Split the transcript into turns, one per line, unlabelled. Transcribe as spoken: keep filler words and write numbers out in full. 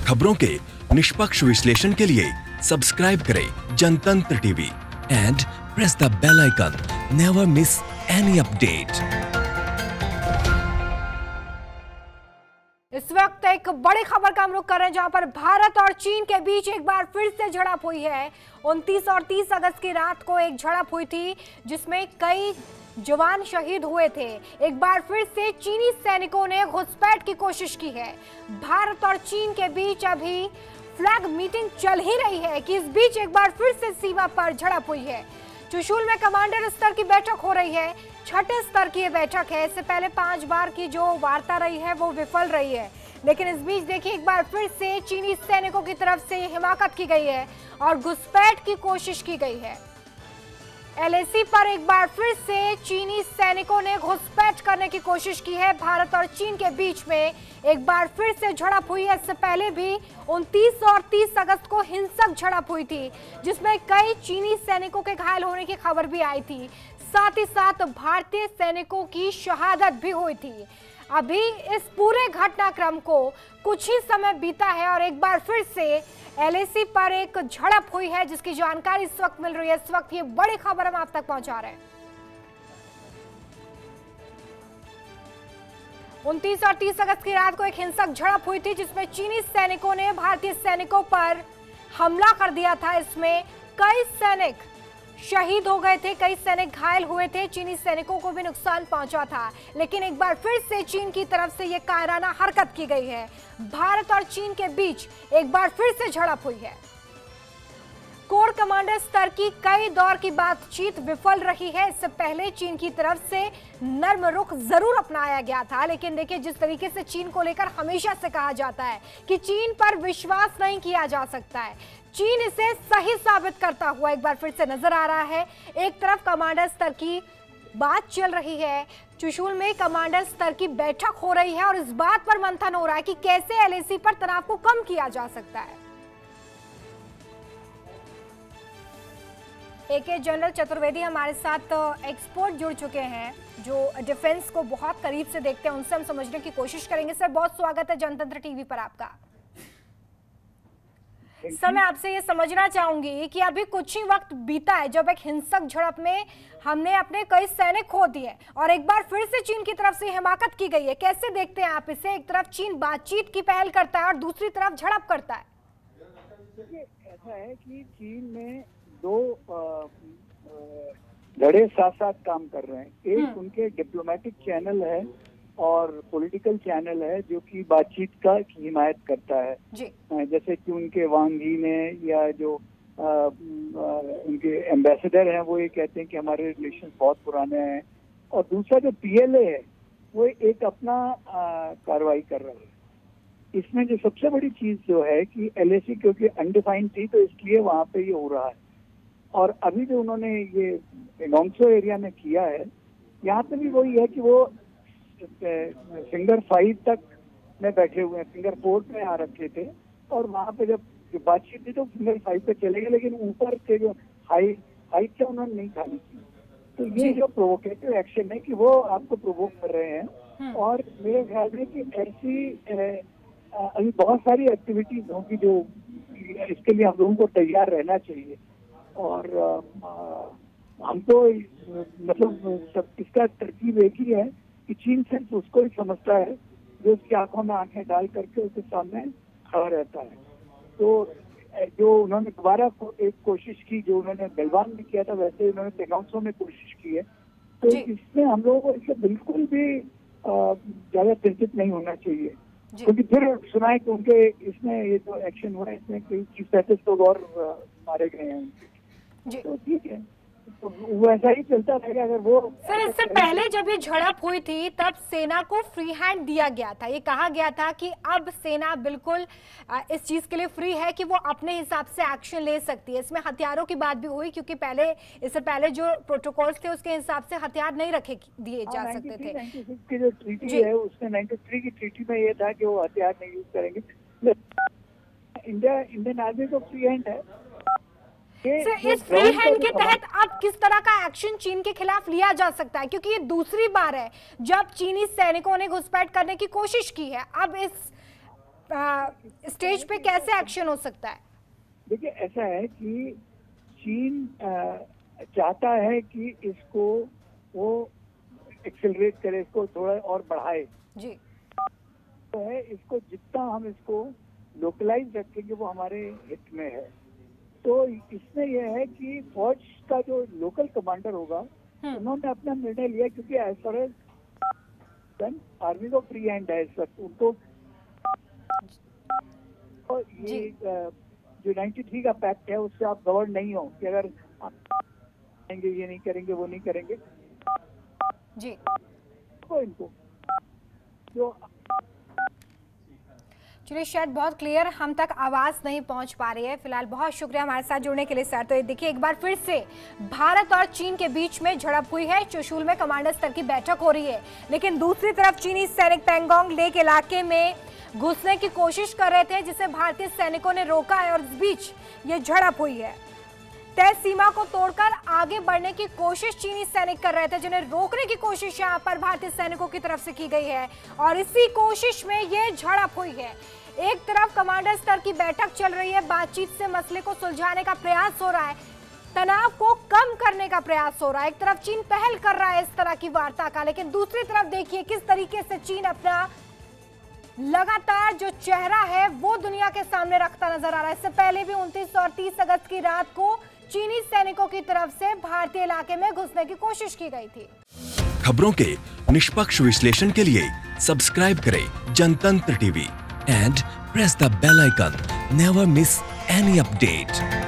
खबरों के निष्पक्ष विश्लेषण के लिए सब्सक्राइब करें Jantantra TV and press the bell icon. Never miss any update.
इस वक्त एक बड़ी खबर का हम रुख कर रहे हैं, जहां पर भारत और चीन के बीच एक बार फिर से झड़प हुई है। उनतीस और तीस अगस्त की रात को एक झड़प हुई थी, जिसमें कई जवान शहीद हुए थे। एक बार फिर से चीनी सैनिकों ने घुसपैठ की कोशिश की है। भारत और चीन के बीच अभी फ्लैग मीटिंग चल ही रही है कि इस बीच एक बार फिर से सीमा पर झड़प हुई है। चुशूल में कमांडर स्तर की बैठक हो रही है। छठे स्तर की ये बैठक है। इससे पहले पांच बार की जो वार्ता रही है वो विफल रही है, लेकिन इस बीच देखिए एक बार फिर से चीनी सैनिकों की तरफ से हिमाकत की गई है और घुसपैठ की कोशिश की गई है। एलएसी पर एक बार फिर से चीनी सैनिकों ने घुसपैठ करने की कोशिश की है। भारत और चीन के बीच में एक बार फिर से झड़प हुई है। इससे पहले भी उनतीस और तीस अगस्त को हिंसक झड़प हुई थी, जिसमें कई चीनी सैनिकों के घायल होने की खबर भी आई थी। साथ ही साथ भारतीय सैनिकों की शहादत भी हुई थी। अभी इस पूरे घटनाक्रम को कुछ ही समय बीता है और एक बार फिर से एलएसी पर एक झड़प हुई है, जिसकी जानकारी इस वक्त मिल रही है। इस वक्त ये बड़ी खबर हम आप तक पहुंचा रहे हैं। उनतीस और तीस अगस्त की रात को एक हिंसक झड़प हुई थी, जिसमें चीनी सैनिकों ने भारतीय सैनिकों पर हमला कर दिया था। इसमें कई सैनिक शहीद हो गए थे, कई सैनिक घायल हुए थे, चीनी सैनिकों को भी नुकसान पहुंचा था। लेकिन एक बार फिर से चीन की तरफ से यह कायराना हरकत की गई है। भारत और चीन के बीच एक बार फिर से झड़प हुई है। कोर कमांडर स्तर की कई दौर की बातचीत विफल रही है। इससे पहले चीन की तरफ से नर्म रुख जरूर अपनाया गया था, लेकिन देखिए जिस तरीके से चीन को लेकर हमेशा से कहा जाता है कि चीन पर विश्वास नहीं किया जा सकता है, चीन इसे सही साबित करता हुआ एक बार फिर से नजर आ रहा है। एक तरफ कमांडर स्तर की बात चल रही है, चुशूल में कमांडर स्तर की बैठक हो रही है और इस बात पर मंथन हो रहा है कि कैसे एलएसी पर तनाव को कम किया जा सकता है। एके जनरल चतुर्वेदी हमारे साथ एक्सपर्ट जुड़ चुके हैं, जो डिफेंस को बहुत करीब से देखते हैं। उनसे हम समझने की कोशिश करेंगे। सर, बहुत स्वागत है जनतंत्र टीवी पर आपका। सर, मैं आपसे ये समझना चाहूंगी कि अभी कुछ ही वक्त बीता है जब एक हिंसक झड़प में हमने अपने कई सैनिक खो दिए और एक बार फिर से चीन की तरफ से हिमाकत की गई है। कैसे देखते हैं आप इसे? एक तरफ चीन बातचीत की पहल करता है और दूसरी तरफ झड़प करता है।
ऐसा है कि चीन में दो धड़े साथ साथ काम कर रहे हैं। एक उनके डिप्लोमेटिक चैनल है और पॉलिटिकल चैनल है जो कि बातचीत का हिमायत करता है जी। जैसे कि उनके वांग यी ने या जो आ, आ, उनके एम्बेसडर हैं वो ये कहते हैं कि हमारे रिलेशन बहुत पुराने हैं। और दूसरा जो पीएलए है वो एक अपना कार्रवाई कर रहा है। इसमें जो सबसे बड़ी चीज जो है कि एलएसी क्योंकि अनडिफाइंड थी तो इसलिए वहां पे ये हो रहा है। और अभी जो उन्होंने ये नोंगसो एरिया में किया है, यहाँ पे भी वही है कि वो फिंगर फाइव तक में बैठे हुए हैं, फिंगर फोर पे आ रखे थे और वहाँ पे जब जो बातचीत थी तो फिंगर फाइव पे चले गए, लेकिन ऊपर के जो हाई हाइट से उन्होंने नहीं खाली की। तो ये जो प्रोवोकेटिव एक्शन है कि वो आपको प्रोवोक कर रहे हैं। और मेरे ख्याल में कि ऐसी अभी बहुत सारी एक्टिविटीज होंगी जो इसके लिए हम लोगों को तैयार रहना चाहिए। और आ, हम तो मतलब सब इसका तरकीब एक ही है कि चीन सिर्फ उसको ही समझता है जो उसकी आंखों में आंखें डाल करके उसके सामने खड़ा रहता है। तो जो उन्होंने दोबारा को, एक कोशिश की जो उन्होंने गलवान में किया था, वैसे उन्होंने तेगांसो में कोशिश की है। तो इसमें हम लोगों को इससे बिल्कुल भी ज्यादा चिंतित नहीं होना चाहिए, क्योंकि फिर सुना है कि उनके इसमें ये जो एक्शन हुआ है इसमें कई चीज पैंतीस लोग और मारे गए हैं उनके। तो ठीक है, तो वो ऐसा ही चलता रहेगा। अगर वो
सर, इससे पहले जब ये झड़प हुई थी तब सेना को फ्री हैंड दिया गया था। ये कहा गया था कि अब सेना बिल्कुल इस चीज के लिए फ्री है कि वो अपने हिसाब से एक्शन ले सकती है। इसमें हथियारों की बात भी हुई, क्योंकि पहले इससे पहले जो प्रोटोकॉल्स थे उसके हिसाब से हथियार नहीं रखे दिए जा सकते थे।
छियानवे की जो ट्रीटी है उसमें तिरानवे की ट्रीटी में ये था कि वो हथियार नहीं यूज करेंगे। इंडिया इंडियन आर्मी को फ्री हैंड है।
सर, इस फ्री हैंड के तहत अब किस तरह का एक्शन चीन के खिलाफ लिया जा सकता है? क्योंकि ये दूसरी बार है जब चीनी सैनिकों ने घुसपैठ करने की कोशिश की है। अब इस स्टेज पे कैसे एक्शन हो सकता है?
देखिए, ऐसा है कि चीन चाहता है कि इसको वो एक्सेलरेट करे, इसको थोड़ा और बढ़ाए
जी।
तो है इसको जितना हम इसको लोकलाइज रखेंगे वो हमारे हित में है। तो इसमें यह है कि फौज का जो लोकल कमांडर होगा उन्होंने अपना निर्णय लिया, क्योंकि एज फार एज आर्मी को फ्री हैंड है इस वक्त उनको। और ये जो तिरानवे का पैक्ट है उससे आप गवर्न नहीं हो कि अगर आप करेंगे ये नहीं करेंगे वो नहीं करेंगे
जी।
तो इनको जो
चलिए, शायद बहुत क्लियर हम तक आवाज नहीं पहुंच पा रही है। फिलहाल बहुत शुक्रिया हमारे साथ जुड़ने के लिए सर। तो ये देखिए, एक बार फिर से भारत और चीन के बीच में झड़प हुई है। चुशूल में कमांडर स्तर की बैठक हो रही है, लेकिन दूसरी तरफ चीनी सैनिक पैंगोंग लेक इलाके में घुसने की कोशिश कर रहे थे, जिसे भारतीय सैनिकों ने रोका है और इस बीच ये झड़प हुई है। तय सीमा को तोड़कर आगे बढ़ने की कोशिश चीनी सैनिक कर रहे थे, जिन्हें रोकने की कोशिश यहां पर भारतीय सैनिकों की तरफ से की गई है और इसी कोशिश में ये झड़प हुई है। एक तरफ कमांडर स्तर की बैठक चल रही है, बातचीत से मसले को सुलझाने का प्रयास हो रहा है, तनाव को कम करने का प्रयास हो रहा है। एक तरफ चीन पहल कर रहा है इस तरह की वार्ता का, लेकिन दूसरी तरफ देखिए किस तरीके से चीन अपना लगातार जो चेहरा है वो दुनिया के सामने रखता नजर आ रहा है। इससे पहले भी उनतीस और तीस अगस्त की रात को चीनी सैनिकों की तरफ से भारतीय इलाके में घुसने की कोशिश की गई थी।
खबरों के निष्पक्ष विश्लेषण के लिए सब्सक्राइब करें Jantantra TV and press the bell icon. Never miss any update.